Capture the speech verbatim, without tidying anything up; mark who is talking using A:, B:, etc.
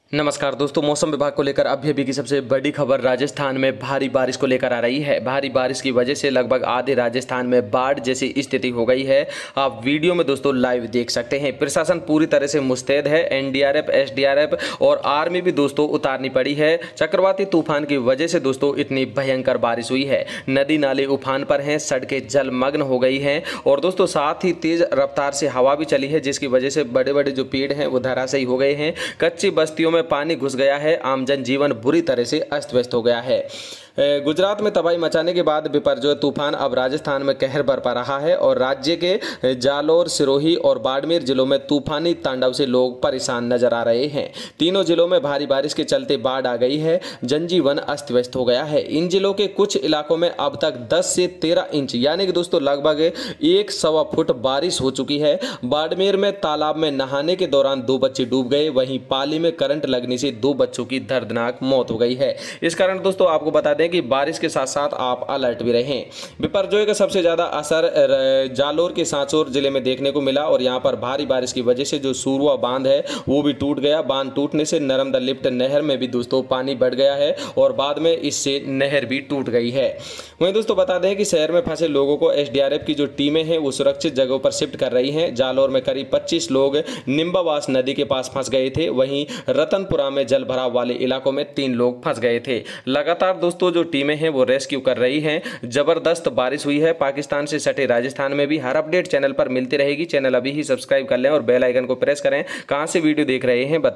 A: नमस्कार दोस्तों, मौसम विभाग को लेकर अभी अभी की सबसे बड़ी खबर राजस्थान में भारी बारिश को लेकर आ रही है। भारी बारिश की वजह से लगभग आधे राजस्थान में बाढ़ जैसी स्थिति हो गई है। आप वीडियो में दोस्तों लाइव देख सकते हैं। प्रशासन पूरी तरह से मुस्तैद है। एनडीआरएफ, एसडीआरएफ और आर्मी भी दोस्तों उतारनी पड़ी है। चक्रवाती तूफान की वजह से दोस्तों इतनी भयंकर बारिश हुई है। नदी नाले उफान पर हैं, सड़कें जलमग्न हो गई हैं और दोस्तों साथ ही तेज रफ्तार से हवा भी चली है, जिसकी वजह से बड़े बड़े जो पेड़ हैं वो धराशायी हो गए हैं। कच्ची बस्तियों में पानी घुस गया है। आम जनजीवन बुरी तरह से अस्त व्यस्त हो गया है। गुजरात में तबाही मचाने के बाद बिपरजोय तूफान अब राजस्थान में कहर बरपा रहा है और राज्य के जालोर, सिरोही और बाड़मेर जिलों में तूफानी तांडव से लोग परेशान नजर आ रहे हैं। तीनों जिलों में भारी बारिश के चलते बाढ़ आ गई है। जनजीवन अस्त व्यस्त हो गया है। इन जिलों के कुछ इलाकों में अब तक दस से तेरह इंच यानी कि दोस्तों लगभग एक सवा फुट बारिश हो चुकी है। बाड़मेर में तालाब में नहाने के दौरान दो बच्चे डूब गए। वहीं पाली में करंट लगने से दो बच्चों की दर्दनाक मौत हो गई है। इस कारण दोस्तों आपको बता दें कि बारिश के साथ साथ आप अलर्ट भी रहें। बिपरजोय का सबसे ज्यादा असर जालोर के सांचौर जिले में देखने को मिला और यहां पर भारी बारिश की वजह से जो सूरवा बांध है वो भी टूट गया। बांध टूटने से नर्मदा लिफ्ट नहर में भी दोस्तों पानी बढ़ गया है और बाद में इससे नहर भी टूट गई है। वहीं दोस्तों बता दें कि शहर में फंसे लोगों को एसडीआरएफ की जो टीमें हैं वो सुरक्षित जगहों पर शिफ्ट कर रही हैं। जालोर में करीब पच्चीस लोग निम्बावास नदी के पास फंस गए थे। वहीं रतनपुरा में जल भराव वाले इलाकों में तीन लोग फंस गए थे। लगातार दोस्तों जो टीमें हैं वो रेस्क्यू कर रही हैं। जबरदस्त बारिश हुई है। पाकिस्तान से सटे राजस्थान में भी हर अपडेट चैनल पर मिलती रहेगी। चैनल अभी ही सब्सक्राइब कर लें और बेल आइकन को प्रेस करें। कहां से वीडियो देख रहे हैं बता